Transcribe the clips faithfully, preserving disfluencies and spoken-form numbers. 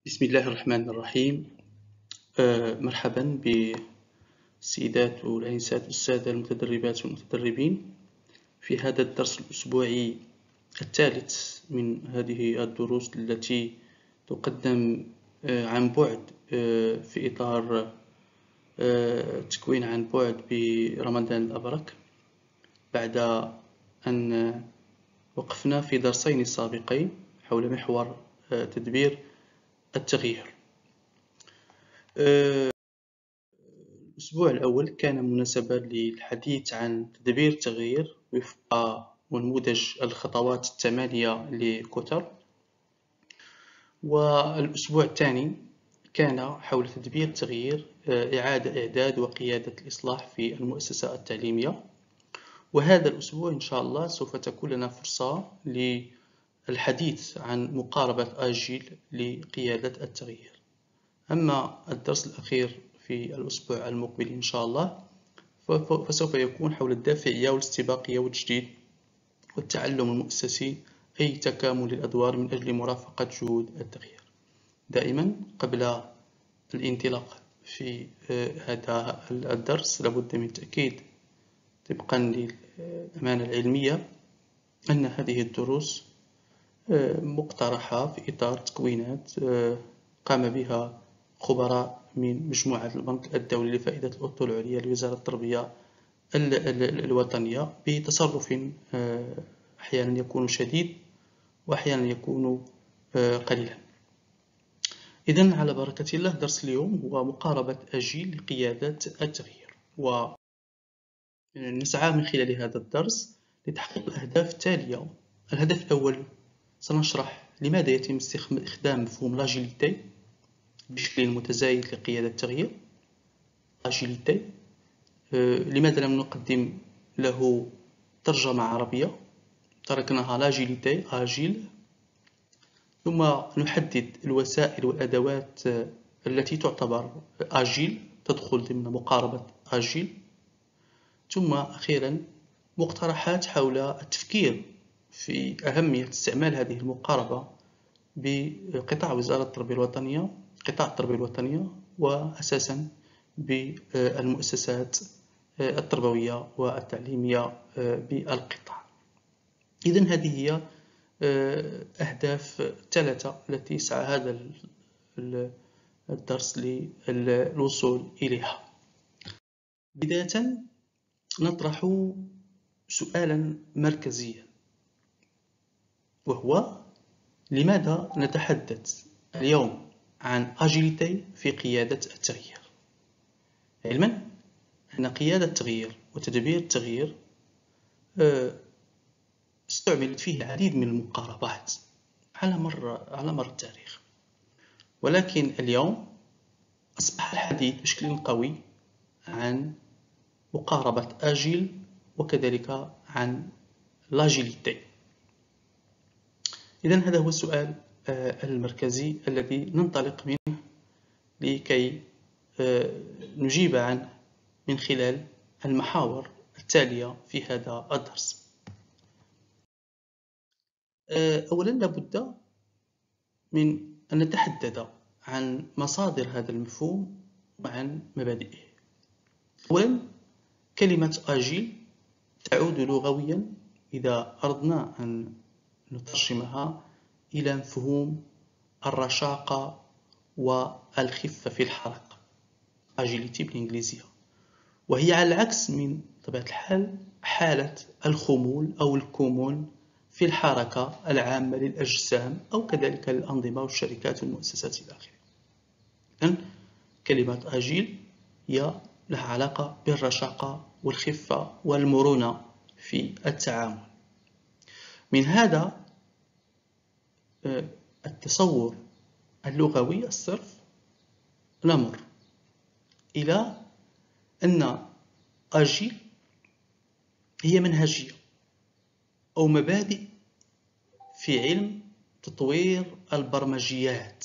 بسم الله الرحمن الرحيم. آه، مرحبا بالسيدات والأنسات والسادة المتدربات والمتدربين في هذا الدرس الأسبوعي الثالث من هذه الدروس التي تقدم آه، عن بعد آه، في إطار آه، تكوين عن بعد برمضان الأبرك، بعد أن وقفنا في درسين سابقين حول محور آه، تدبير التغيير. الأسبوع الأول كان مناسبا للحديث عن تدبير التغيير وفق نموذج الخطوات الثمانية لكوتر، والأسبوع الثاني كان حول تدبير التغيير، إعادة إعداد وقيادة الإصلاح في المؤسسة التعليمية. وهذا الأسبوع إن شاء الله سوف تكون لنا فرصة للحديث عن مقاربة آجيل لقيادة التغيير. أما الدرس الأخير في الأسبوع المقبل إن شاء الله فسوف يكون حول الدافعية والاستباقية والتجديد والتعلم المؤسسي، أي تكامل الأدوار من أجل مرافقة جهود التغيير. دائما قبل الانطلاق في هذا الدرس لابد من تأكيد طبقا للأمانة العلمية أن هذه الدروس مقترحة في إطار تكوينات قام بها خبراء من مجموعة البنك الدولي لفائدة الأصول العليا لوزارة التربية الوطنية، بتصرف أحيانا يكون شديد وأحيانا يكون قليلا. إذن على بركة الله، درس اليوم هو مقاربة آجيل لقيادة التغيير، ونسعى من خلال هذا الدرس لتحقيق الأهداف التالية. الهدف الأول، سنشرح لماذا يتم استخدام مفهوم لاجيليتي بشكل متزايد لقيادة التغيير. لاجيليتي لماذا لم نقدم له ترجمة عربية، تركناها لاجيليتي آجيل. ثم نحدد الوسائل والأدوات التي تعتبر آجيل، تدخل ضمن مقاربة آجيل. ثم أخيرا مقترحات حول التفكير في أهمية استعمال هذه المقاربة بقطاع وزارة التربية الوطنية، قطاع التربية الوطنية، وأساسا بالمؤسسات التربوية والتعليمية بالقطاع. إذن هذه هي أهداف ثلاثة التي يسعى هذا الدرس للوصول إليها. بداية نطرح سؤالا مركزيا، وهو لماذا نتحدث اليوم عن آجيليتي في قيادة التغيير؟ علما أن قيادة التغيير وتدبير التغيير استعملت فيه العديد من المقاربات على مر على مر التاريخ، ولكن اليوم أصبح الحديث بشكل قوي عن مقاربة آجيل وكذلك عن لاجيليتي. إذن هذا هو السؤال المركزي الذي ننطلق منه لكي نجيب عنه من خلال المحاور التالية في هذا الدرس. أولا لابد من أن نتحدث عن مصادر هذا المفهوم وعن مبادئه. أولا، كلمة آجيل تعود لغويا إذا أردنا أن نترجمها إلى مفهوم الرشاقة والخفة في الحركة، agility بالإنجليزية، وهي على العكس من طبيعة الحال حالة الخمول أو الكمون في الحركة العامة للأجسام أو كذلك الأنظمة والشركات والمؤسسات إلى آخره. إذن كلمة آجيل هي لها علاقة بالرشاقة والخفة والمرونة في التعامل. من هذا التصور اللغوي الصرف نمر إلى أن آجيل هي منهجية أو مبادئ في علم تطوير البرمجيات.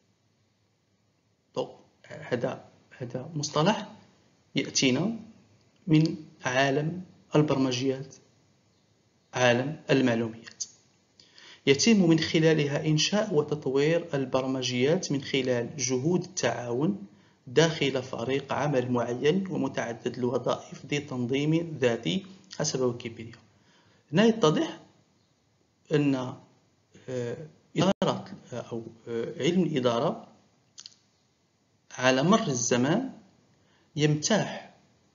هذا هذا مصطلح يأتينا من عالم البرمجيات، عالم المعلوميات. يتم من خلالها إنشاء وتطوير البرمجيات من خلال جهود التعاون داخل فريق عمل معين ومتعدد الوظائف ذي تنظيم ذاتي حسب ويكيبيديا. هنا يتضح أن إدارة أو علم الإدارة على مر الزمان يمتاح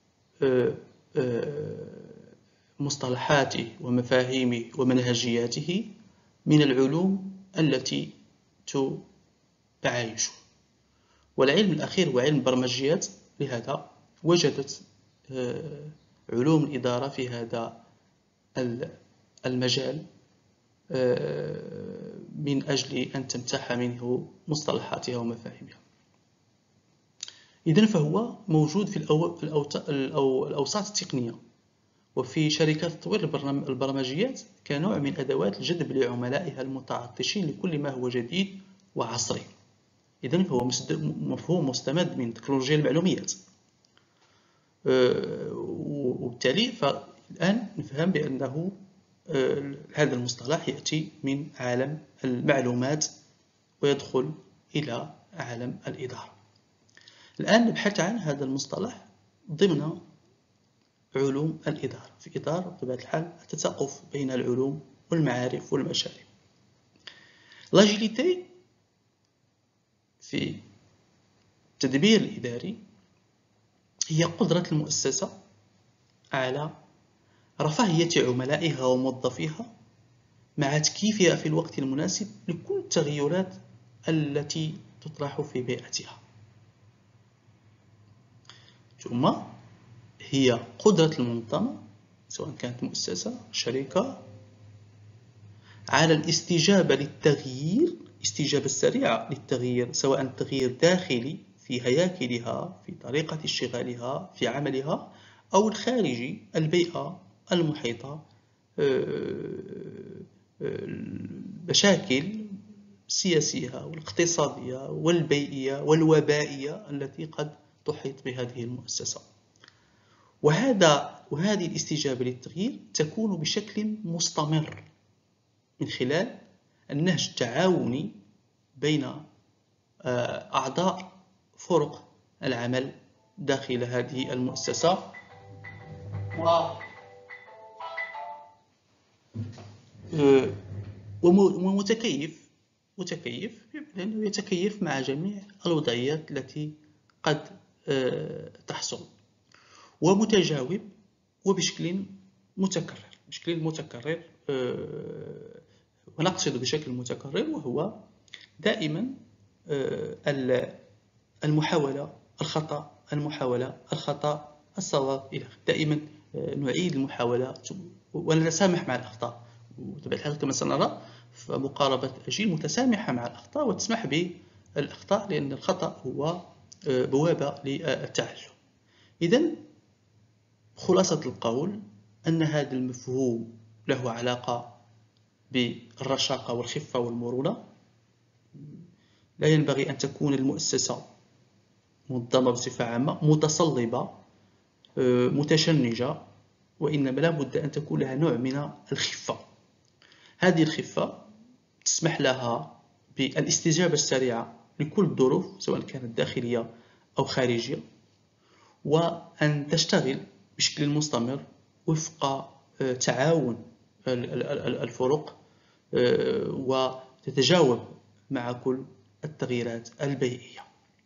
مصطلحاته ومفاهيمه ومنهجياته من العلوم التي تعايشه. والعلم الأخير هو علم البرمجيات، لهذا وجدت علوم الإدارة في هذا المجال من أجل أن تمتاح منه مصطلحاتها ومفاهيمها. إذن فهو موجود في الأوساط التقنية وفي شركات تطوير البرمجيات كنوع من أدوات الجذب لعملائها المتعطشين لكل ما هو جديد وعصري. إذن فهو مفهوم مستمد من تكنولوجيا المعلومات، وبالتالي فالآن نفهم بأنه هذا المصطلح يأتي من عالم المعلومات ويدخل إلى عالم الإدارة. الآن نبحث عن هذا المصطلح ضمن علوم الإدارة في إطار بطبيعة الحال التساقف بين العلوم والمعارف والمشاريع. لاجيليتي في التدبير الإداري هي قدرة المؤسسة على رفاهية عملائها وموظفيها مع تكييفها في الوقت المناسب لكل التغيرات التي تطرح في بيئتها. ثم هي قدرة المنظمة سواء كانت مؤسسة شركة على الاستجابة للتغيير، استجابة سريعة للتغيير، سواء تغيير داخلي في هياكلها، في طريقة اشتغالها، في عملها، أو الخارجي، البيئة المحيطة، المشاكل السياسية والاقتصادية والبيئية والوبائية التي قد تحيط بهذه المؤسسة. وهذا وهذه الاستجابة للتغيير تكون بشكل مستمر من خلال النهج التعاوني بين أعضاء فرق العمل داخل هذه المؤسسة، ومتكيف متكيف لأنه يتكيف مع جميع الوضعيات التي قد تحصل، ومتجاوب وبشكل متكرر بشكل متكرر ونقصد بشكل متكرر وهو دائما المحاولة الخطأ المحاولة الخطأ الصواب إلى دائما نعيد المحاولة ونتسامح مع الأخطاء. وبطبيعة الحال كما سنرى فمقاربة أجيل متسامحة مع الأخطاء وتسمح بالأخطاء لأن الخطأ هو بوابة للتعلم. إذن خلاصة القول أن هذا المفهوم له علاقة بالرشاقة والخفة والمرونة. لا ينبغي أن تكون المؤسسة منظمة بصفة عامة متصلبة متشنجة، وإنما لا بد أن تكون لها نوع من الخفة. هذه الخفة تسمح لها بالاستجابة السريعة لكل الظروف سواء كانت داخلية أو خارجية، وأن تشتغل بشكل مستمر وفق تعاون الفرق وتتجاوب مع كل التغييرات البيئية.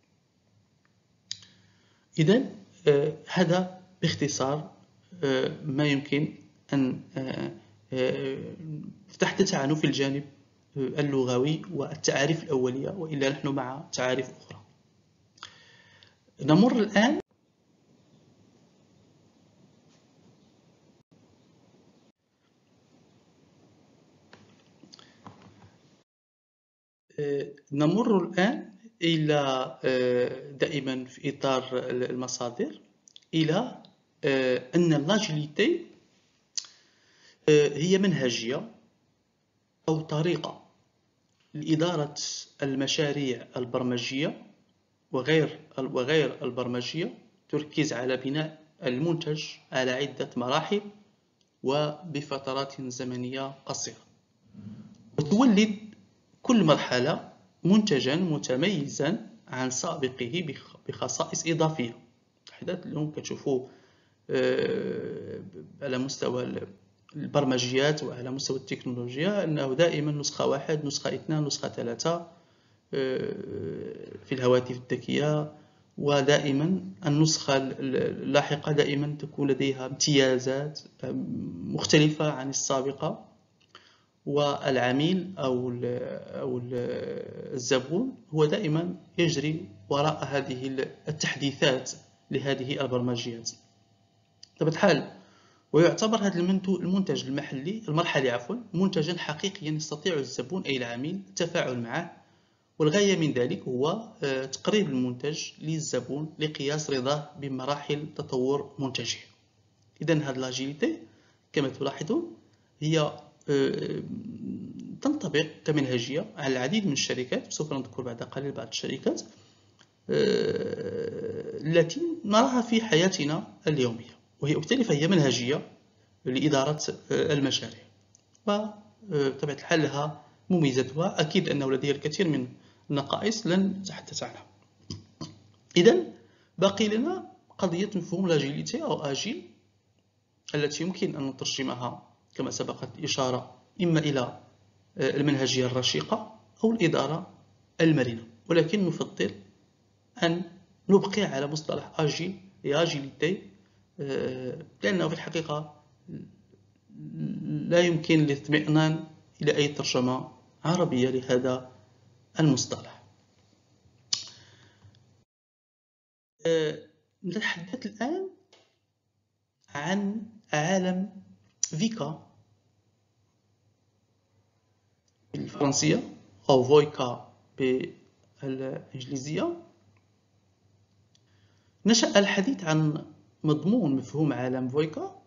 إذن هذا باختصار ما يمكن أن نتحدث عنه في الجانب اللغوي والتعاريف الأولية، وإلا نحن مع تعاريف أخرى. نمر الآن نمر الآن إلى دائما في إطار المصادر إلى أن اللاجيليتي هي منهجية أو طريقة لإدارة المشاريع البرمجية وغير وغير البرمجية تركز على بناء المنتج على عدة مراحل وبفترات زمنية قصيرة، وتولد كل مرحلة منتجا متميزا عن سابقه بخصائص إضافية. التحديثات اليوم كتشوفوا على مستوى البرمجيات وعلى مستوى التكنولوجيا أنه دائما نسخة واحد، نسخة اثنان، نسخة ثلاثة في الهواتف الذكية، ودائما النسخة اللاحقة دائما تكون لديها امتيازات مختلفة عن السابقة، والعميل أو أو الزبون هو دائما يجري وراء هذه التحديثات لهذه البرمجيات. بطبيعة الحال ويعتبر هذا المنتج المحلي المرحلي عفوا منتجا حقيقيا يستطيع الزبون أي العميل التفاعل معه، والغاية من ذلك هو تقريب المنتج للزبون لقياس رضاه بمراحل تطور منتجه. إذن هذه لاجيليتي كما تلاحظون هي تنطبق كمنهجية على العديد من الشركات، سوف نذكر بعد قليل بعض الشركات التي نراها في حياتنا اليومية، وهي بالتالي فهي منهجية لإدارة المشاريع، وبطبيعة الحال لها مميزاتها. أكيد أنه لديها الكثير من النقائص لن نتحدث عنها. إذن باقي لنا قضية مفهوم لاجيليتي أو آجيل، التي يمكن أن نترجمها كما سبقت الإشارة إما إلى المنهجية الرشيقة أو الإدارة المرنة، ولكن نفضل أن نبقي على مصطلح آجيل آجيليتي، لأنه في الحقيقة لا يمكن الاطمئنان إلى أي ترجمة عربية لهذا المصطلح. نتحدث الآن عن عالم فيكا بالفرنسية أو فويكا بالإنجليزية. نشأ الحديث عن مضمون مفهوم عالم فويكا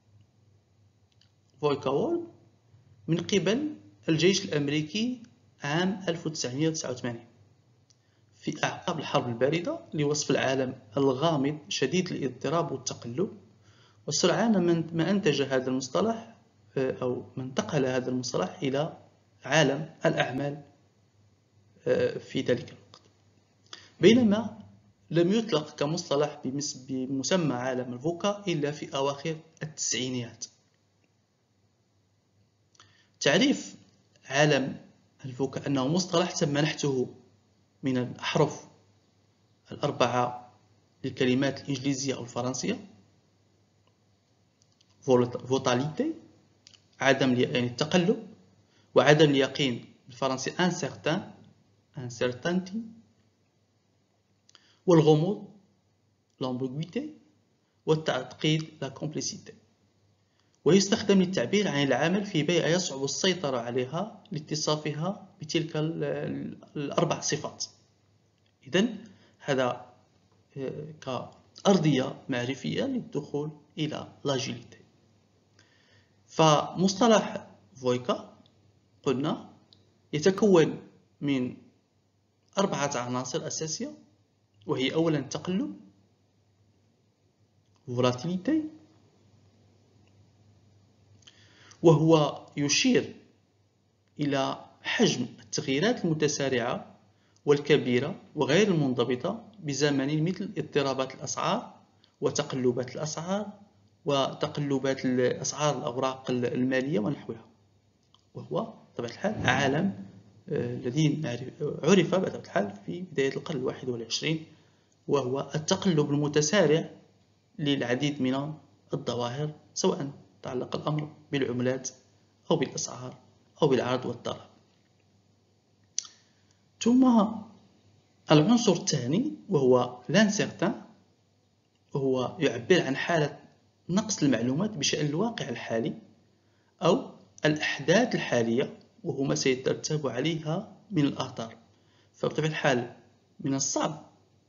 فويكا وول من قبل الجيش الأمريكي عام ألف وتسعمائة وتسعة وثمانين في أعقاب الحرب الباردة لوصف العالم الغامض شديد الاضطراب والتقلب. وسرعان ما أنتج هذا المصطلح أو ما انتقل هذا المصطلح إلى عالم الأعمال في ذلك الوقت، بينما لم يطلق كمصطلح بمسمى عالم الفوكا إلا في أواخر التسعينيات. تعريف عالم الفوكا أنه مصطلح تم نحته من الأحرف الأربعة للكلمات الإنجليزية أو الفرنسية. فوتاليتي عدم يعني التقلب، وعدم اليقين بالفرنسي uncertain uncertainty، والغموض l'ambiguïté، والتعقيد la complicité. ويستخدم للتعبير عن العمل في بيئة يصعب السيطرة عليها لاتصافها بتلك الأربع صفات. إذن هذا كأرضية معرفية للدخول إلى لاجيليتي. فمصطلح فويكا قلنا يتكون من أربعة عناصر أساسية، وهي أولا التقلب volatility، وهو يشير إلى حجم التغييرات المتسارعة والكبيرة وغير المنضبطة بزمن، مثل اضطرابات الأسعار وتقلبات الأسعار وتقلبات الأسعار الأوراق المالية ونحوها. وهو بطبيعة الحال عالم الذي عرف بطبيعة الحال في بداية القرن الواحد والعشرين، وهو التقلب المتسارع للعديد من الظواهر، سواء تعلق الأمر بالعملات أو بالأسعار أو بالعرض والطلب. ثم العنصر الثاني وهو لانسيرتان، وهو يعبر عن حالة نقص المعلومات بشأن الواقع الحالي أو الأحداث الحالية وهو ما سيترتب عليها من الآثار. فبطبيعة الحال من الصعب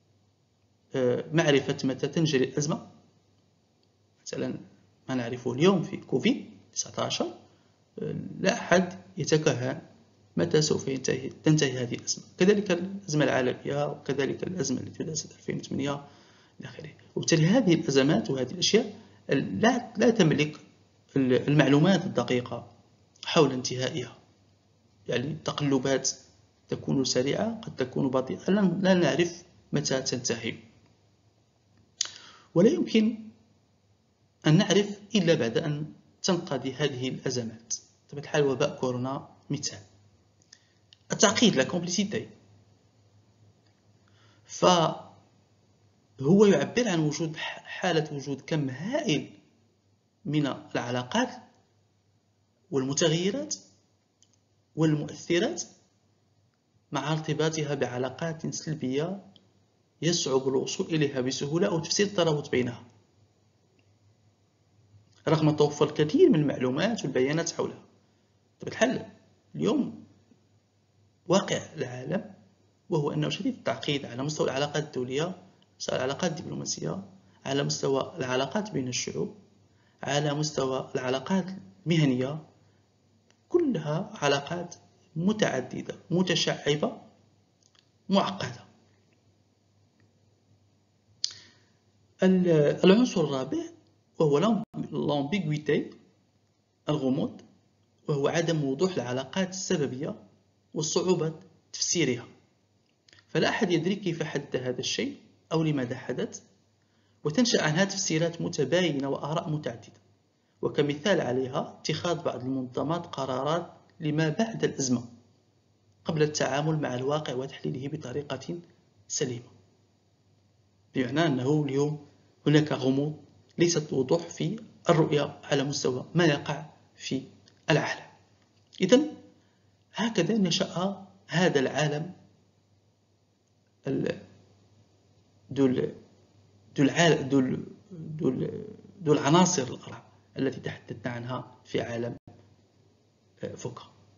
معرفة متى تنجلي الأزمة. مثلا ما نعرفه اليوم في كوفيد تسعة عشر لا أحد يتكهن متى سوف ينتهي تنتهي هذه الأزمة. كذلك الأزمة العالمية، وكذلك الأزمة التي بدأت سنة ألفين وثمانية إلى آخره. وبالتالي هذه الأزمات وهذه الأشياء لا لا تملك المعلومات الدقيقة حول انتهائها. يعني تقلبات تكون سريعة قد تكون بطيئة، لا نعرف متى تنتهي، ولا يمكن أن نعرف إلا بعد أن تنقضي هذه الأزمات. بطبيعة الحال وباء كورونا مثال. التعقيد، لا كومبليسيتي، فهو يعبر عن وجود حالة وجود كم هائل من العلاقات والمتغيرات والمؤثرات مع ارتباطها بعلاقات سلبية يصعب الوصول إليها بسهولة أو تفسير الترابط بينها رغم توفر الكثير من المعلومات والبيانات حولها. بطبيعة الحال اليوم واقع العالم وهو أنه شديد التعقيد على مستوى العلاقات الدولية، مستوى العلاقات الدبلوماسية، على مستوى العلاقات بين الشعوب، على مستوى العلاقات المهنية، كلها علاقات متعددة متشعبة معقدة. العنصر الرابع وهو لامبيغويتي، الغموض، وهو عدم وضوح العلاقات السببية وصعوبة تفسيرها، فلا أحد يدري كيف حدث هذا الشيء أو لماذا حدث، وتنشأ عنها تفسيرات متباينة وآراء متعددة. وكمثال عليها اتخاذ بعض المنظمات قرارات لما بعد الأزمة قبل التعامل مع الواقع وتحليله بطريقة سليمة، بمعنى أنه اليوم هناك غموض، ليست وضوح في الرؤية على مستوى ما يقع في العالم. إذن هكذا نشأ هذا العالم ذو ذو العناصر الأربع التي تحدثنا عنها في عالم فوكا.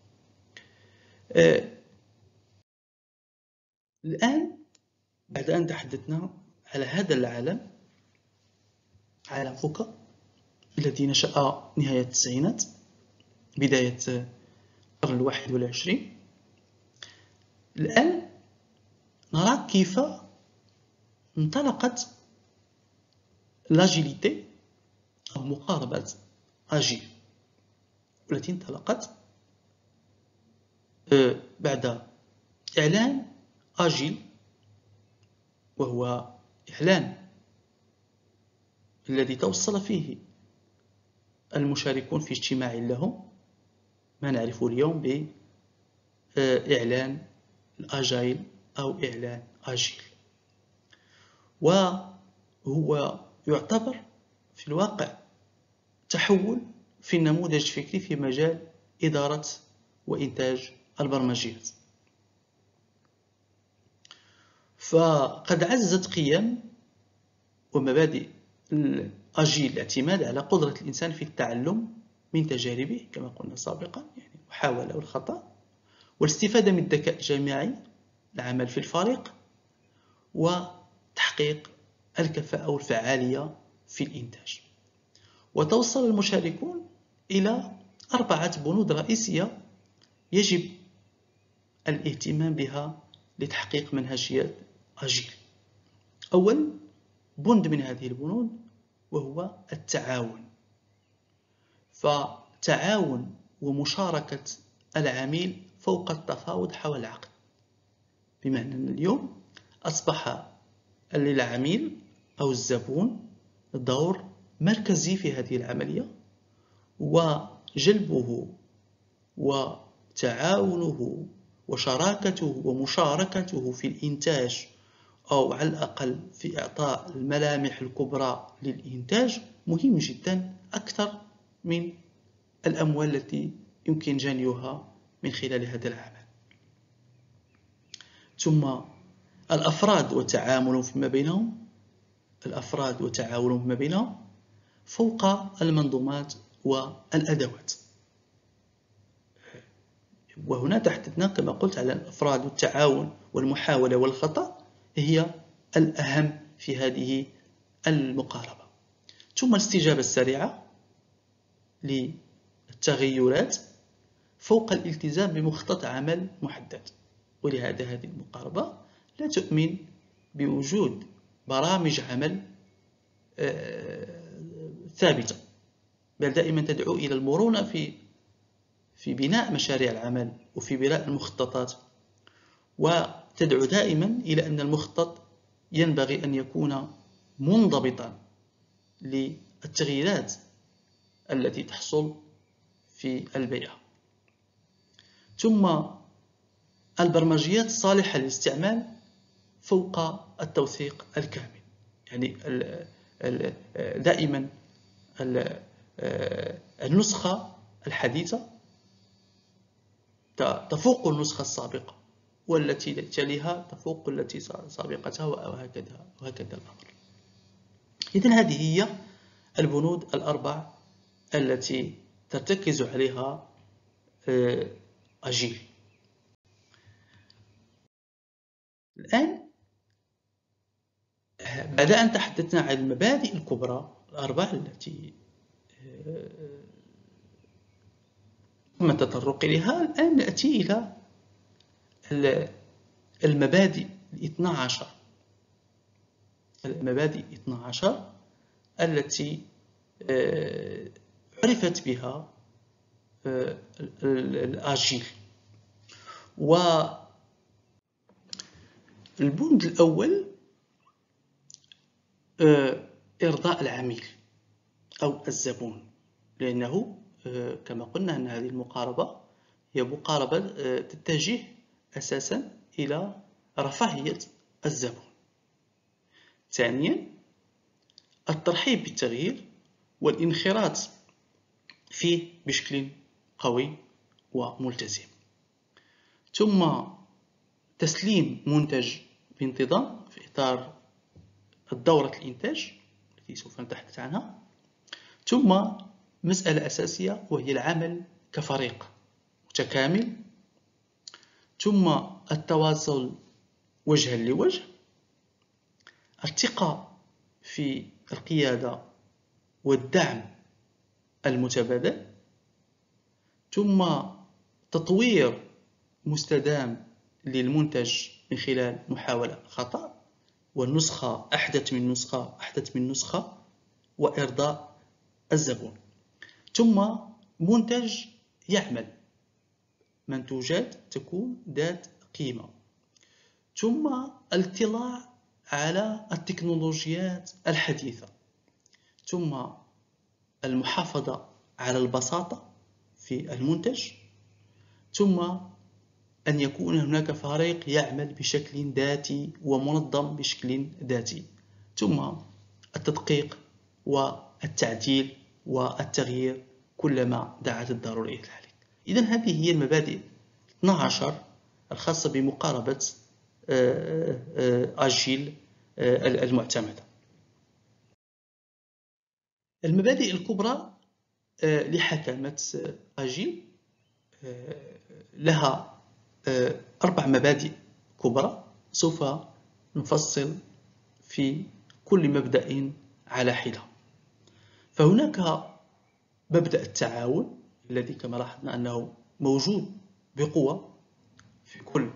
الآن بعد أن تحدثنا على هذا العالم، عالم فوكا الذي نشأ نهاية التسعينات بداية القرن الواحد والعشرين، الآن نرى كيف انطلقت لاجيليتي أو مقاربة أجيل، والتي انطلقت بعد إعلان أجيل، وهو إعلان الذي توصل فيه المشاركون في اجتماع لهم ما نعرفه اليوم بإعلان الأجايل أو إعلان أجيل، وهو يعتبر في الواقع تحول في النموذج الفكري في مجال إدارة وإنتاج البرمجيات. فقد عززت قيم ومبادئ الأجيل الاعتماد على قدرة الإنسان في التعلم من تجاربه كما قلنا سابقا، يعني المحاولة والخطأ، والاستفادة من الذكاء الجماعي، العمل في الفريق، وتحقيق الكفاءة والفعالية في الإنتاج. وتوصل المشاركون إلى أربعة بنود رئيسية يجب الاهتمام بها لتحقيق منهجية أجيل. أول بند من هذه البنود وهو التعاون، فتعاون ومشاركة العميل فوق التفاوض حول العقد، بمعنى أن اليوم أصبح للعميل أو الزبون دور مركزي في هذه العملية، وجلبه وتعاونه وشراكته ومشاركته في الإنتاج أو على الأقل في إعطاء الملامح الكبرى للإنتاج مهم جدا، أكثر من الأموال التي يمكن جنيها من خلال هذا العمل. ثم الأفراد وتعاملهم فيما بينهم، الأفراد وتعاونهم فيما بينهم فوق المنظومات والأدوات. وهنا تحدثنا كما قلت على الأفراد والتعاون والمحاولة والخطأ هي الأهم في هذه المقاربة. ثم الاستجابة السريعة للتغيرات فوق الالتزام بمخطط عمل محدد. ولهذا هذه المقاربة لا تؤمن بوجود برامج عمل ثابتة، بل دائما تدعو إلى المرونة في في بناء مشاريع العمل وفي بناء المخططات، وتدعو دائما إلى أن المخطط ينبغي أن يكون منضبطا للتغييرات التي تحصل في البيئة. ثم البرمجيات الصالحة للاستعمال فوق التوثيق الكامل، يعني دائما النسخة الحديثة تفوق النسخة السابقة، والتي تليها تفوق التي سابقتها، وهكذا وهكذا الأمر. إذن هذه هي البنود الأربع التي ترتكز عليها أجيل. الآن بعد أن تحدثنا عن المبادئ الكبرى الأربع التي تم التطرق إليها، الآن نأتي إلى المبادئ الاثنى عشر المبادئ الاثنى عشر التي عرفت بها الأجيل. والبند الأول إرضاء العميل أو الزبون، لأنه كما قلنا أن هذه المقاربة هي مقاربة تتجه أساسا إلى رفاهية الزبون. ثانيا الترحيب بالتغيير والانخراط فيه بشكل قوي وملتزم. ثم تسليم منتج بانتظام في إطار الدورة الإنتاج التي سوف نتحدث عنها. ثم مسألة أساسية وهي العمل كفريق متكامل. ثم التواصل وجها لوجه، الثقة في القيادة والدعم المتبادل. ثم تطوير مستدام للمنتج من خلال محاولة خطأ، والنسخة أحدث من نسخة أحدث من نسخة وإرضاء الزبون. ثم منتج يعمل، منتوجات تكون ذات قيمة. ثم الاطلاع على التكنولوجيات الحديثة. ثم المحافظة على البساطة في المنتج. ثم أن يكون هناك فريق يعمل بشكل ذاتي ومنظم بشكل ذاتي. ثم التدقيق والتعديل والتغيير كلما دعت الضرورة إلى ذلك. إذن هذه هي المبادئ اثنى عشر الخاصة بمقاربة أجيل المعتمدة. المبادئ الكبرى لحكمة أجيل لها أربع مبادئ كبرى، سوف نفصل في كل مبدأ على حدة. فهناك مبدأ التعاون الذي كما لاحظنا أنه موجود بقوة في كل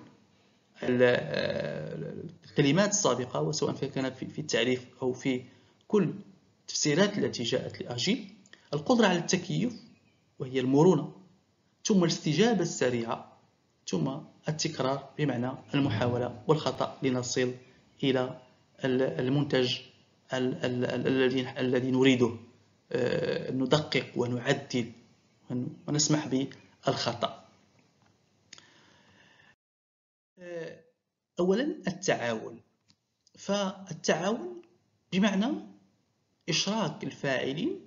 الكلمات السابقة، وسواء كان في التعريف أو في كل التفسيرات التي جاءت لأجيل. القدرة على التكيف وهي المرونة، ثم الاستجابة السريعة، ثم التكرار بمعنى المحاولة والخطأ لنصل إلى المنتج الذي نريده، ندقق ونعدل ونسمح بالخطأ. أولا التعاون. فالتعاون بمعنى إشراك الفاعلين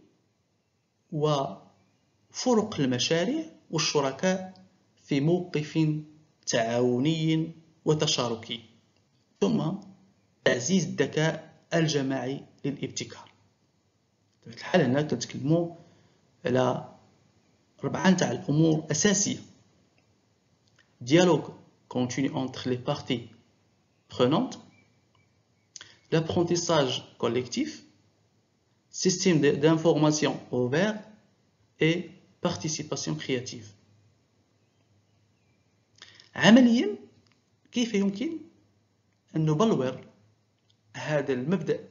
وفرق المشاريع والشركاء في موقف تعاوني وتشاركي. ثم تعزيز الذكاء الجماعي للابتكار. بطبيعة الحال هنا كنتكلموا على ربعة تاع الأمور أساسية: dialogue continu entre les parties prenantes, l'apprentissage collectif, système d'information ouvert et participation créative. عمليا كيف يمكن أن نبلور هذا المبدأ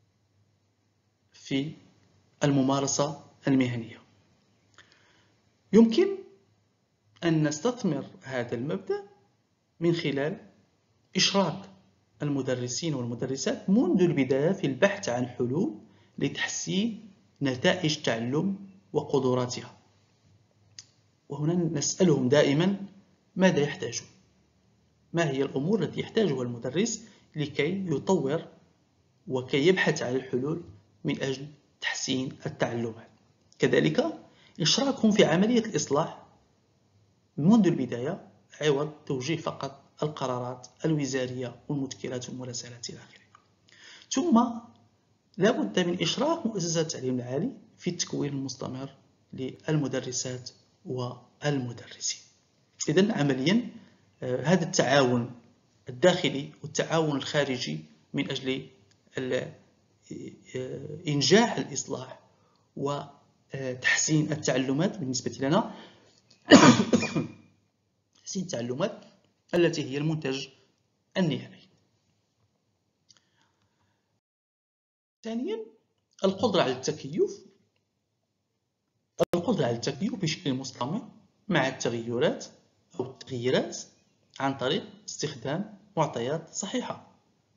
في الممارسة المهنية؟ يمكن أن نستثمر هذا المبدأ من خلال إشراك المدرسين والمدرسات منذ البداية في البحث عن حلول لتحسين نتائج التعلم وقدراتها. وهنا نسألهم دائما ماذا يحتاجون، ما هي الأمور التي يحتاجها المدرس لكي يطور وكي يبحث عن الحلول من أجل تحسين التعلمات. كذلك إشراكهم في عملية الإصلاح منذ البداية عوض توجيه فقط القرارات الوزارية والمذكرات والمراسلات إلى آخره. ثم لا بد من إشراك مؤسسات التعليم العالي في التكوين المستمر للمدرسات والمدرسين. إذن عمليا هذا التعاون الداخلي والتعاون الخارجي من أجل إنجاح الإصلاح وتحسين التعلمات بالنسبة لنا تحسين التعلمات التي هي المنتج النهائي. ثانيا القدرة على التكيف القدرة على التكيف بشكل مستمر مع التغيرات أو التغييرات عن طريق استخدام معطيات صحيحة.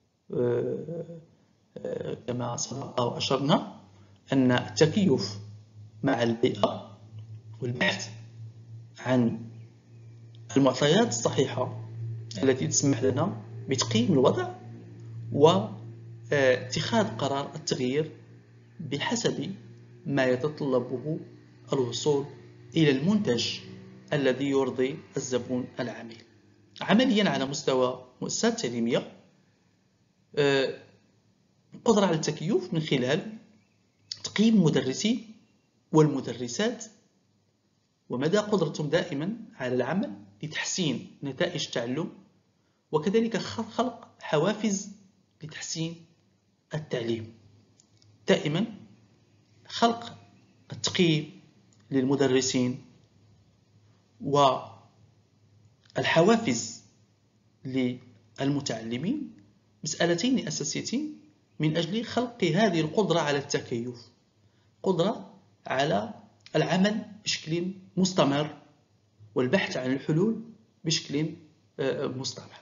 كما سبق وأشرنا أن التكيف مع البيئة والبحث عن المعطيات الصحيحة التي تسمح لنا بتقييم الوضع واتخاذ قرار التغيير بحسب ما يتطلبه الوصول إلى المنتج الذي يرضي الزبون العميل. عمليا على مستوى مؤسسات تعليمية، القدرة على التكيف من خلال تقييم المدرسين والمدرسات ومدى قدرتهم دائما على العمل لتحسين نتائج التعلم، وكذلك خلق حوافز لتحسين التعليم. دائما خلق التقييم للمدرسين والحوافز للمتعلمين مسألتين أساسيتين من أجل خلق هذه القدرة على التكيف، قدرة على العمل بشكل مستمر والبحث عن الحلول بشكل مستمر.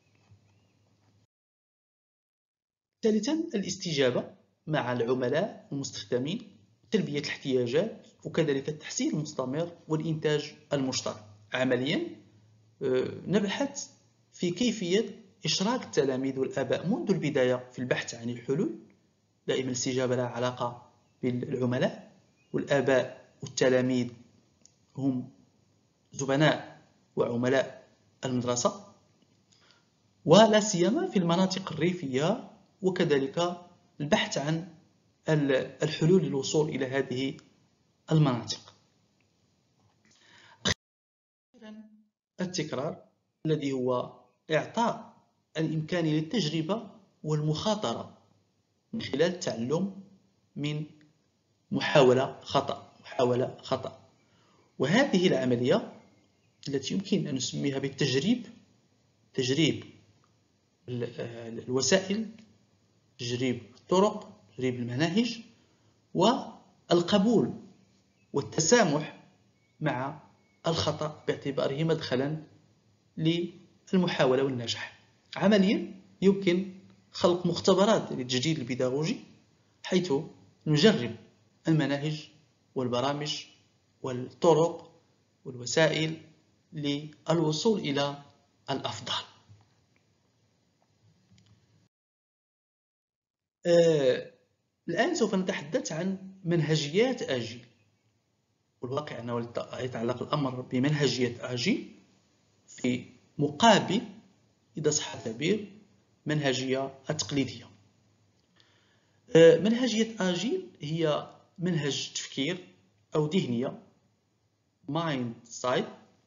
ثالثا الاستجابة مع العملاء والمستخدمين، تلبية الاحتياجات وكذلك التحسين المستمر والإنتاج المشترك. عمليا نبحث في كيفية إشراك التلاميذ والآباء منذ البداية في البحث عن الحلول. دائما الاستجابة لها علاقة بالعملاء، والآباء والتلاميذ هم زبناء وعملاء المدرسة، ولا سيما في المناطق الريفية، وكذلك البحث عن الحلول للوصول إلى هذه المناطق. أخيرا التكرار الذي هو إعطاء الإمكان للتجربة والمخاطرة من خلال التعلم من محاولة خطأ محاولة خطأ. وهذه العملية التي يمكن أن نسميها بالتجريب، تجريب الوسائل، تجريب الطرق، تجريب المناهج، والقبول والتسامح مع الخطأ باعتباره مدخلا للمحاولة والنجاح. عمليا يمكن خلق مختبرات للتجديد البيداغوجي حيث نجرب المناهج والبرامج والطرق والوسائل للوصول إلى الأفضل. آه الآن سوف نتحدث عن منهجيات آجيل، والواقع أنه يتعلق الأمر بمنهجية آجيل في مقابل، إذا صح التعبير، منهجية التقليدية. آه منهجية آجيل هي منهج تفكير أو ذهنية مايند سايت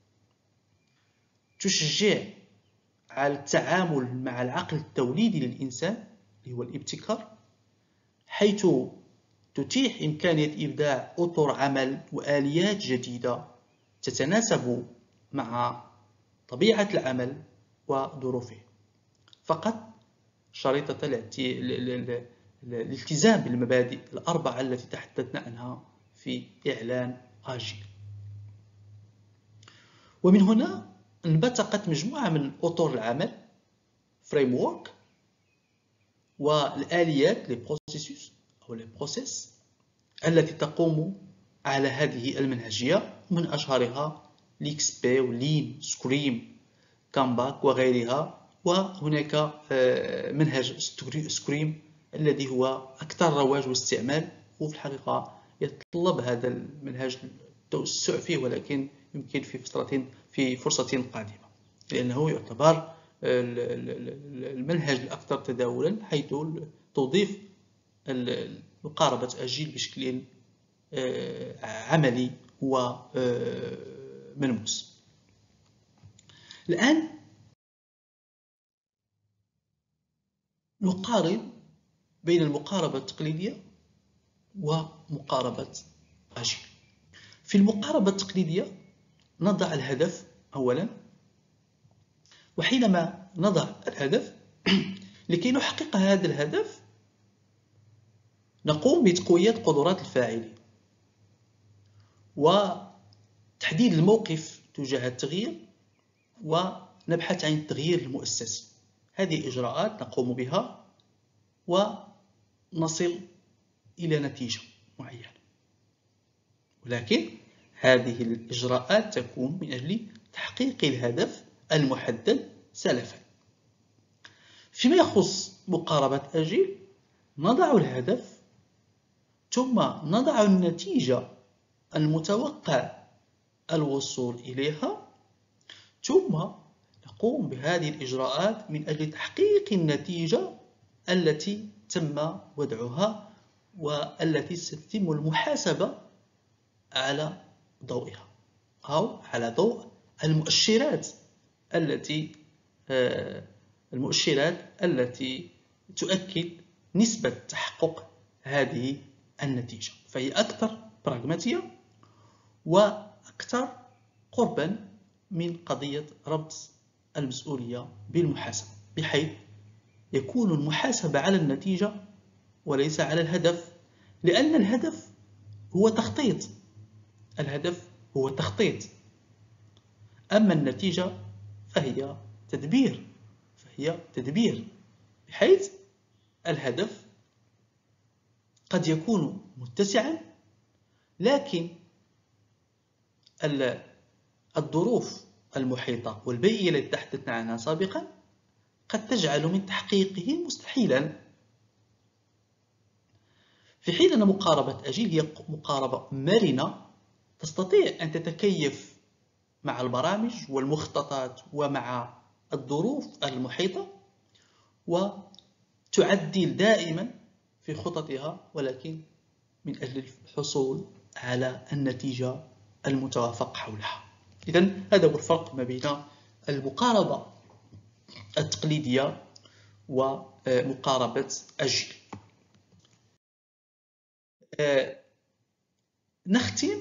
تشجع على التعامل مع العقل التوليدي للإنسان اللي هو الابتكار، حيث تتيح إمكانية إبداع أطر عمل وآليات جديدة تتناسب مع طبيعة العمل وظروفه، فقط شريطة الالتزام بالمبادئ الأربعة التي تحدثنا عنها في إعلان آجيل. ومن هنا انبثقت مجموعة من أطر العمل framework والآليات les processus أو les process التي تقوم على هذه المنهجية، ومن أشهرها l'X P ولين سكريم كامباك وغيرها. وهناك منهج سكريم الذي هو أكثر رواج واستعمال، وفي الحقيقة يتطلب هذا المنهج التوسع فيه، ولكن يمكن في فترة في فرصة قادمة، لأنه يعتبر المنهج الأكثر تداولا، حيث تضيف مقاربة أجيل بشكل عملي وملموس. الآن نقارن بين المقاربة التقليدية ومقاربة أجيل. في المقاربة التقليدية نضع الهدف أولا، وحينما نضع الهدف لكي نحقق هذا الهدف نقوم بتقوية قدرات الفاعلين وتحديد الموقف تجاه التغيير، ونبحث عن التغيير المؤسسي. هذه إجراءات نقوم بها ونصل إلى نتيجة معينة، ولكن هذه الإجراءات تكون من أجل تحقيق الهدف المحدد سلفا. فيما يخص مقاربة أجيل نضع الهدف ثم نضع النتيجة المتوقع الوصول إليها، ثم نقوم بهذه الإجراءات من أجل تحقيق النتيجة التي تم وضعها والتي ستتم المحاسبة على ضوئها أو على ضوء المؤشرات التي المؤشرات التي تؤكد نسبة تحقق هذه النتيجة، فهي أكثر براغماتية وأكثر قربا من قضية ربط المسؤولية بالمحاسبة، بحيث يكون المحاسبة على النتيجة وليس على الهدف، لأن الهدف هو تخطيط الهدف هو تخطيط أما النتيجة فهي تدبير فهي تدبير بحيث الهدف قد يكون متسعا، لكن الظروف المحيطة والبيئة التي تحدثنا عنها سابقا قد تجعل من تحقيقه مستحيلا، في حين أن مقاربة أجيل هي مقاربة مرنة تستطيع أن تتكيف مع البرامج والمخططات ومع الظروف المحيطة وتعدل دائما في خططها، ولكن من أجل الحصول على النتيجة المتوافق حولها. إذن هذا هو الفرق ما بين المقاربة التقليدية ومقاربة أجيل. نختم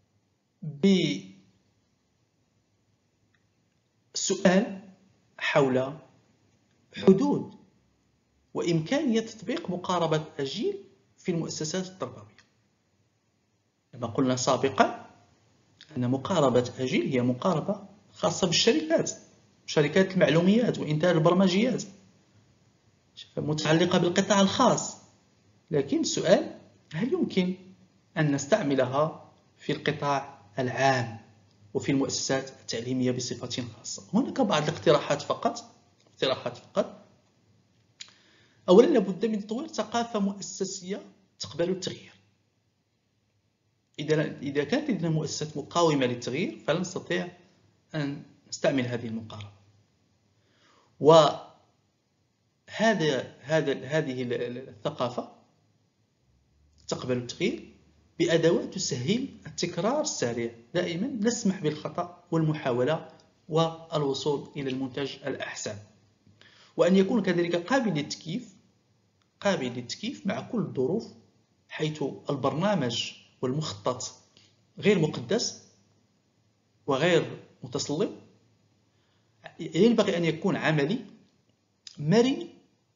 بسؤال حول حدود وإمكانية تطبيق مقاربة أجيل في المؤسسات التربوية. كما قلنا سابقا أن مقاربة أجيل هي مقاربة خاصة بالشركات، شركات المعلوميات وإنتاج البرمجيات، متعلقة بالقطاع الخاص، لكن السؤال هل يمكن أن نستعملها في القطاع العام وفي المؤسسات التعليمية بصفة خاصة؟ هناك بعض الاقتراحات فقط اقتراحات فقط. أولا لابد من تطوير ثقافة مؤسسية تقبل التغيير. إذا إذا كانت لدينا مؤسسات مقاومة للتغيير فلن نستطيع أن نستعمل هذه المقاربة. وهذا هذا هذه الثقافة تقبل التغيير بأدوات تسهل التكرار السريع، دائما نسمح بالخطأ والمحاولة والوصول إلى المنتج الأحسن، وأن يكون كذلك قابل للتكييف قابل للتكييف مع كل الظروف، حيث البرنامج والمخطط غير مقدس وغير متصلب. ينبغي أن يكون عملي مرن،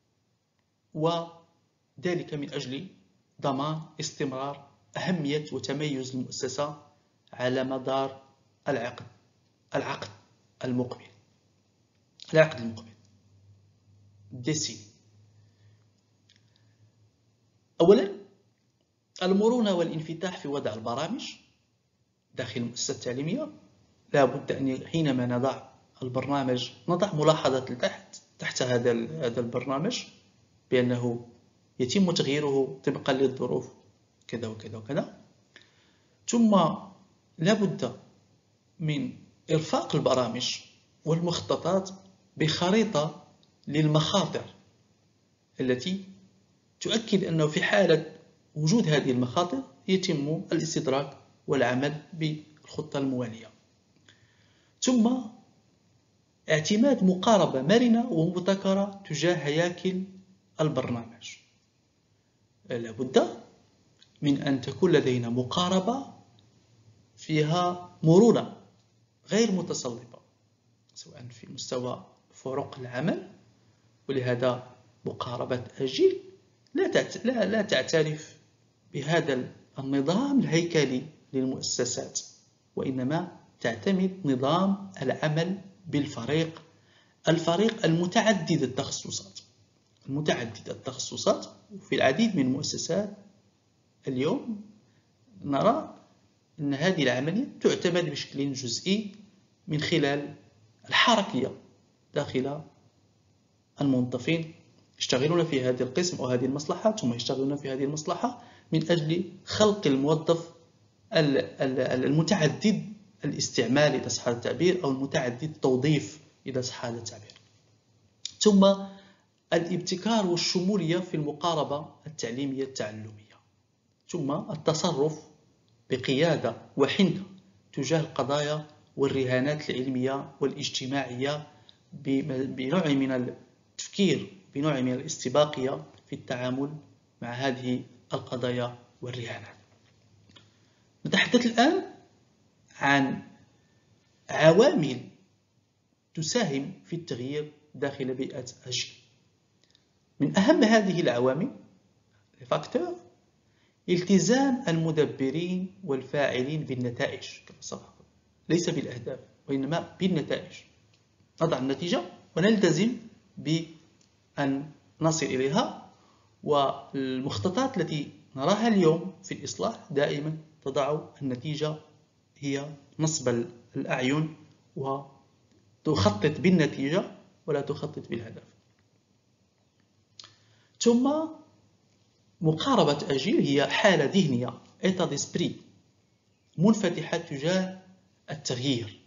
وذلك من أجل ضمان استمرار أهمية وتميز المؤسسة على مدار العقد العقد المقبل. العقد المقبل ديسي. أولا، المرونة والانفتاح في وضع البرامج داخل المؤسسة التعليمية. لا بد أن حينما نضع البرنامج نضع ملاحظة لتحت تحت هذا هذا البرنامج بأنه يتم تغييره طبقا للظروف كذا وكذا وكذا. ثم لا بد من إرفاق البرامج والمخططات بخريطة للمخاطر التي تؤكد أنه في حالة وجود هذه المخاطر يتم الاستدراك والعمل بالخطة الموالية. ثم اعتماد مقاربة مرنة ومبتكرة تجاه هياكل البرنامج. لا بد من أن تكون لدينا مقاربة فيها مرونة غير متصلبة سواء في مستوى فرق العمل، ولهذا مقاربة أجيل لا لا لا تعترف بهذا النظام الهيكلي للمؤسسات، وإنما تعتمد نظام العمل بالفريق، الفريق المتعدد التخصصات المتعدد التخصصات. وفي العديد من المؤسسات اليوم نرى أن هذه العملية تعتمد بشكل جزئي من خلال الحركية داخل الموظفين يشتغلون في هذا القسم أو هذه المصلحة، ثم يشتغلون في هذه المصلحة من أجل خلق الموظف المتعدد الاستعمال إذا صح التعبير، أو المتعدد التوظيف إذا صح هذا التعبير. ثم الابتكار والشمولية في المقاربة التعليمية التعلمية. ثم التصرف بقيادة وحنكة تجاه القضايا والرهانات العلمية والاجتماعية بنوع من التفكير، بنوع من الاستباقية في التعامل مع هذه القضايا والرهانات. نتحدث الآن عن عوامل تساهم في التغيير داخل بيئة أجيل. من أهم هذه العوامل فاكتور التزام المدبرين والفاعلين بالنتائج كما سبق، ليس بالأهداف وإنما بالنتائج. نضع النتيجة ونلتزم بأن نصل إليها، والمخططات التي نراها اليوم في الإصلاح دائما تضع النتيجة هي نصب الأعين وتخطط بالنتيجة ولا تخطط بالهدف. ثم مقاربة أجيل هي حالة ذهنية état d'esprit منفتحة تجاه التغيير.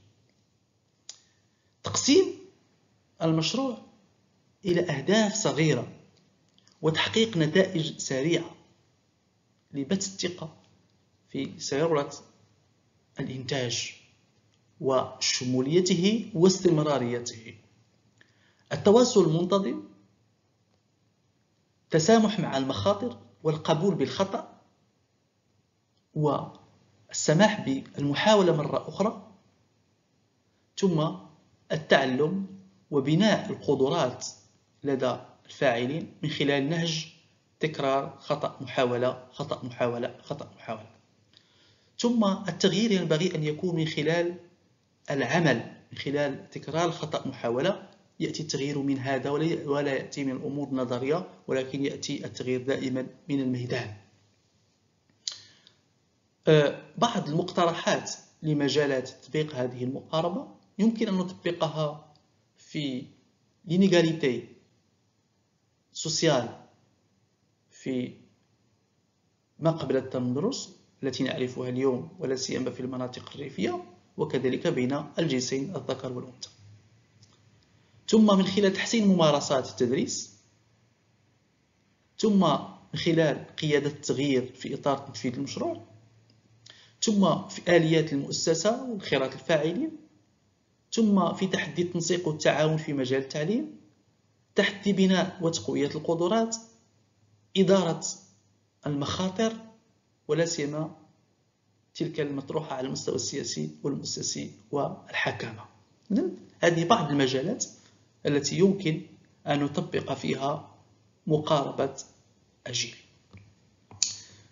تقسيم المشروع إلى أهداف صغيرة وتحقيق نتائج سريعة لبث الثقة في سيرورة الإنتاج وشموليته واستمراريته. التواصل المنتظم، تسامح مع المخاطر والقبول بالخطأ والسماح بالمحاولة مرة أخرى. ثم التعلم وبناء القدرات لدى الفاعلين من خلال نهج تكرار خطأ محاولة خطأ محاولة خطأ محاولة. ثم التغيير ينبغي أن يكون من خلال العمل، من خلال تكرار خطأ محاولة يأتي التغيير من هذا ولا يأتي من الأمور النظرية، ولكن يأتي التغيير دائما من الميدان. بعض المقترحات لمجالات تطبيق هذه المقاربة يمكن أن نطبقها في l'inégalité سوسيال في ما قبل التندرس التي نعرفها اليوم ولا سيما في المناطق الريفية، وكذلك بين الجنسين الذكر والأنثى. ثم من خلال تحسين ممارسات التدريس، ثم من خلال قيادة التغيير في إطار تنفيذ المشروع، ثم في آليات المؤسسة وانخراط الفاعلين، ثم في تحدي التنسيق والتعاون في مجال التعليم، تحدي بناء وتقوية القدرات، إدارة المخاطر، ولا سيما تلك المطروحة على المستوى السياسي والمؤسسي والحكامة. هذه بعض المجالات التي يمكن أن نطبق فيها مقاربة أجيل.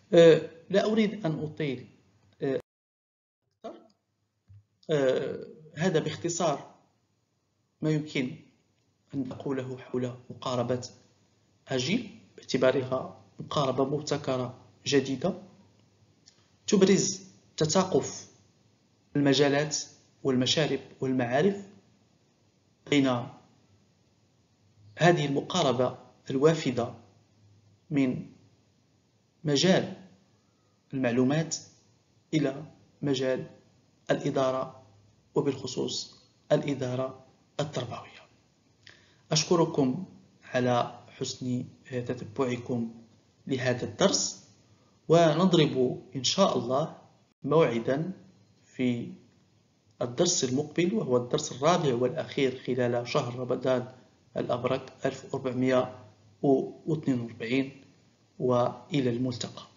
لا أريد أن أطيل أكثر. هذا باختصار ما يمكن أن نقوله حول مقاربة أجيل، باعتبارها مقاربة مبتكرة جديدة تبرز تساقف المجالات والمشارب والمعارف بين هذه المقاربة الوافدة من مجال المعلومات إلى مجال الإدارة، وبالخصوص الإدارة التربوية. أشكركم على حسن تتبعكم لهذا الدرس، ونضرب إن شاء الله موعدا في الدرس المقبل، وهو الدرس الرابع والأخير خلال شهر رمضان الأبرك ألف وأربعمائة واثنين وأربعين، وإلى الملتقى.